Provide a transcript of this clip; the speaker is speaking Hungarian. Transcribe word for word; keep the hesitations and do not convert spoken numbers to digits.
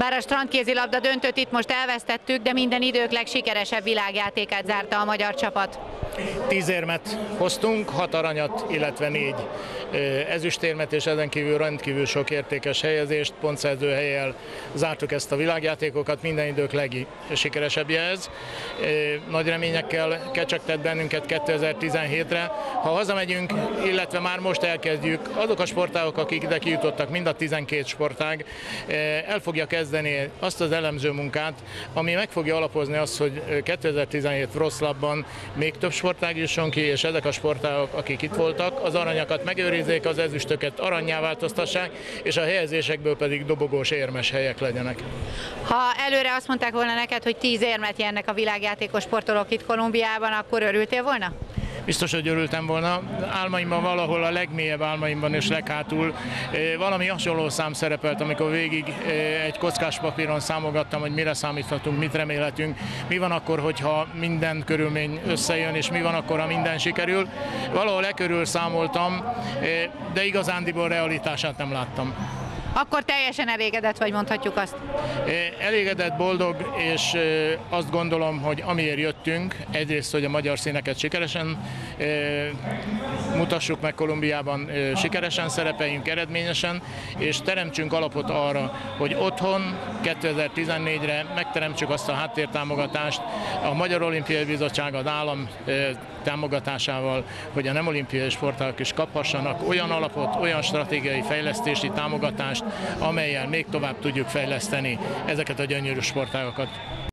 Bár a strandkézilabda döntőt itt most elvesztettük, de minden idők legsikeresebb világjátékát zárta a magyar csapat. Tíz érmet hoztunk, hat aranyat, illetve négy ezüstérmet, és ezen kívül rendkívül sok értékes helyezést, pontszerző hellyel zártuk ezt a világjátékokat, minden idők legsikeresebbje ez. Nagy reményekkel kecsegtett bennünket kétezer-tizenhétre. Ha hazamegyünk, illetve már most elkezdjük, azok a sportágok, akik ide kijutottak, mind a tizenkét sportág, el fogja kezdeni azt az elemző munkát, ami meg fogja alapozni azt, hogy kétezer-tizenhét Wroclawban még több sportág jusson ki, és ezek a sportágok, akik itt voltak, az aranyakat megőrizzék, az ezüstöket arannyá változtassák, és a helyezésekből pedig dobogós érmes helyek legyenek. Ha előre azt mondták volna neked, hogy tíz érmet nyernek a világjátékos sportolók itt Kolumbiában, akkor örültél volna? Biztos, hogy örültem volna. Álmaimban valahol a legmélyebb álmaimban és leghátul valami hasonló szám szerepelt, amikor végig egy kockás papíron számogattam, hogy mire számíthatunk, mit remélhetünk, mi van akkor, hogyha minden körülmény összejön, és mi van akkor, ha minden sikerül. Valahol e körül számoltam, de igazándiból realitását nem láttam. Akkor teljesen elégedett vagy, mondhatjuk azt? Elégedett, boldog, és azt gondolom, hogy amiért jöttünk, egyrészt, hogy a magyar színeket sikeresen mutassuk meg Kolumbiában, sikeresen szerepeljünk eredményesen, és teremtsünk alapot arra, hogy otthon kétezer-tizennégyre megteremtsük azt a háttértámogatást a Magyar Olimpiai Bizottság az állam támogatásával, hogy a nem olimpiai sportágok is kaphassanak olyan alapot, olyan stratégiai fejlesztési támogatást, amellyel még tovább tudjuk fejleszteni ezeket a gyönyörű sportágokat.